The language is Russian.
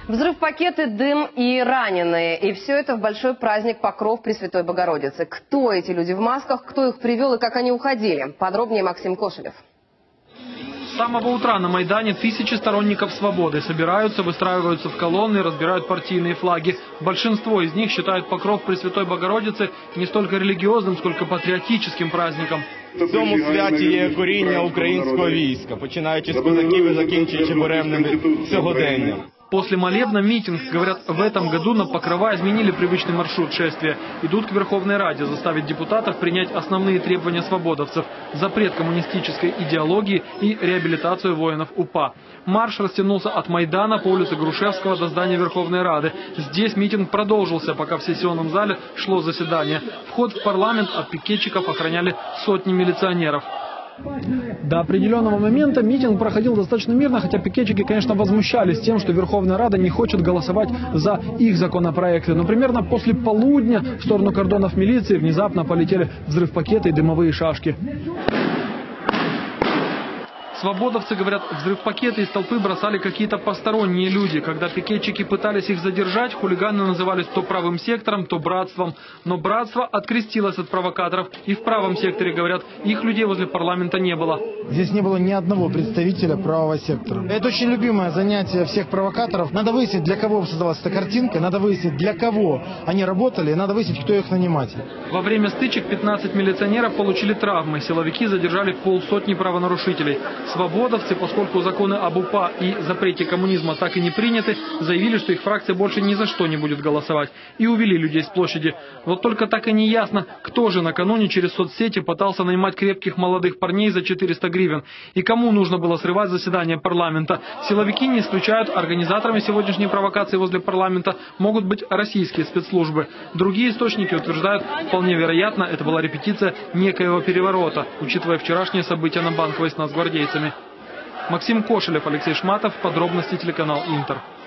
Взрыв пакеты, дым и раненые. И все это в большой праздник Покров Пресвятой Богородицы. Кто эти люди в масках, кто их привел и как они уходили? Подробнее Максим Кошелев. С самого утра на Майдане тысячи сторонников свободы собираются, выстраиваются в колонны, разбирают партийные флаги. Большинство из них считают Покров Пресвятой Богородицы не столько религиозным, сколько патриотическим праздником. В цьому святі є коріння українського війська, починаючи з козаків і закінчуючи буремними сьогоденням. После молебна митинг. Говорят, в этом году на Покрова изменили привычный маршрут шествия. Идут к Верховной Раде заставить депутатов принять основные требования свободовцев. Запрет коммунистической идеологии и реабилитацию воинов УПА. Марш растянулся от Майдана по улице Грушевского до здания Верховной Рады. Здесь митинг продолжился, пока в сессионном зале шло заседание. Вход в парламент от пикетчиков охраняли сотни милиционеров. До определенного момента митинг проходил достаточно мирно, хотя пикетчики, конечно, возмущались тем, что Верховная Рада не хочет голосовать за их законопроекты. Но примерно после полудня в сторону кордонов милиции внезапно полетели взрыв-пакеты и дымовые шашки. Свободовцы говорят, взрыв-пакеты из толпы бросали какие-то посторонние люди. Когда пикетчики пытались их задержать, хулиганы назывались то правым сектором, то братством. Но братство открестилось от провокаторов. И в правом секторе, говорят, их людей возле парламента не было. Здесь не было ни одного представителя правого сектора. Это очень любимое занятие всех провокаторов. Надо выяснить, для кого создалась эта картинка, надо выяснить, для кого они работали, и надо выяснить, кто их наниматель. Во время стычек 15 милиционеров получили травмы. Силовики задержали полсотни правонарушителей. Свободовцы, поскольку законы об УПА и запрете коммунизма так и не приняты, заявили, что их фракция больше ни за что не будет голосовать. И увели людей с площади. Вот только так и не ясно, кто же накануне через соцсети пытался нанимать крепких молодых парней за 400 гривен. И кому нужно было срывать заседание парламента. Силовики не исключают, организаторами сегодняшней провокации возле парламента могут быть российские спецслужбы. Другие источники утверждают, вполне вероятно, это была репетиция некоего переворота, учитывая вчерашние события на Банковой с нацгвардейцами. Максим Кошелев, Алексей Шматов. Подробности телеканал Интер.